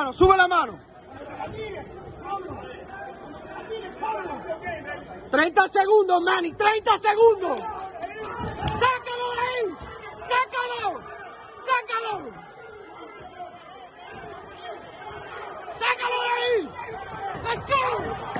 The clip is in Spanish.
mano, sube la mano. 30 segundos, Manny, 30 segundos. ¡Sácalo de ahí! ¡Sácalo! ¡Sácalo! ¡Sácalo de ahí! ¡Let's go!